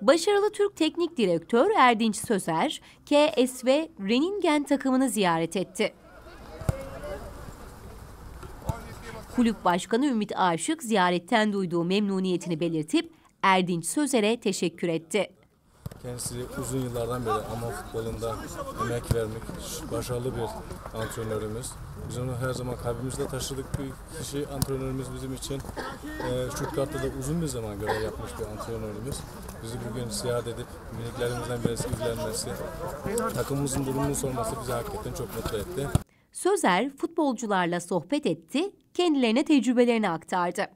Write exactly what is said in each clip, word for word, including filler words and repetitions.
Başarılı Türk Teknik Direktör Erdinç Sözer, K S V Renningen takımını ziyaret etti. Kulüp Başkanı Ümit Aşık ziyaretten duyduğu memnuniyetini belirtip Erdinç Sözer'e teşekkür etti. Kendisi uzun yıllardan beri ama futbolunda emek vermek, başarılı bir antrenörümüz. Biz onu her zaman kalbimizde taşıdık bir kişi, antrenörümüz bizim için. E, Stuttgart'ta da uzun bir zaman görev yapmış bir antrenörümüz. Bizi bugün ziyaret edip miniklerimizden birisi ilgilenmesi, takımımızın durumunu sorması bizi hakikaten çok mutlu etti. Sözer futbolcularla sohbet etti, kendilerine tecrübelerini aktardı.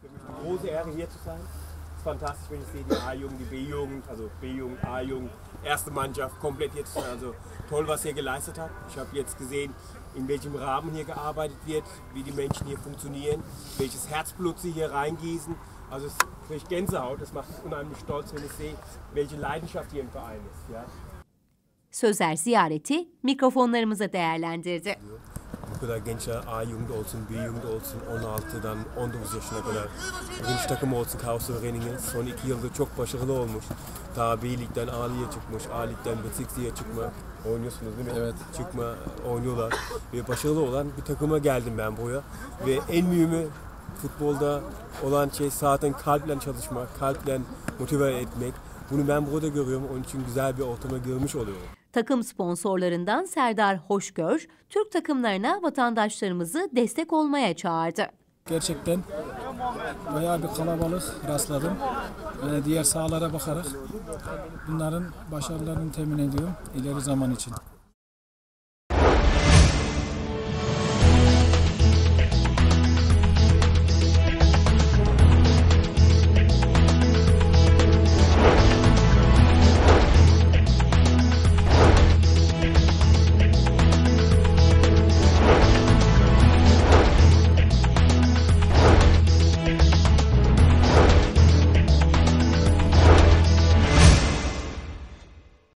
Fantastisch, wenn ich sehe, die A-Jugend, die B-Jugend, also B-Jugend, A-Jugend, erste Mannschaft komplett hier zu sein. Also toll, was ihr geleistet habt. Ich habe jetzt gesehen, in welchem Rahmen hier gearbeitet wird, wie die Menschen hier funktionieren, welches Herzblut sie hier reingießen. Also es kriege ich Gänsehaut, das macht mich unheimlich stolz, wenn ich sehe, welche Leidenschaft hier im Verein ist. Ja. Sözer ziyareti mikrofonlarımıza değerlendirdi. Bu kadar gençler A-Jugend olsun, B-Jugend olsun, on altıdan on dokuz yaşına kadar genç takım olsun, K S V Renningen son iki yıldır çok başarılı olmuş. Ta B-Lig'den A Lig'e çıkmış, A Lig'den Bezirksliga'ya çıkma oynuyorsunuz değil mi? Evet. Çıkma oynuyorlar ve başarılı olan bir takıma geldim ben buraya ve en mühimi futbolda olan şey zaten kalple çalışmak, kalple motive etmek. Bunu ben burada görüyorum, onun için güzel bir ortama girmiş oluyorum. Takım sponsorlarından Serdar Hoşgör, Türk takımlarına vatandaşlarımızı destek olmaya çağırdı. Gerçekten bayağı bir kalabalık rastladım. Ee, diğer sahalara bakarak bunların başarılarını temin ediyorum ileri zaman için.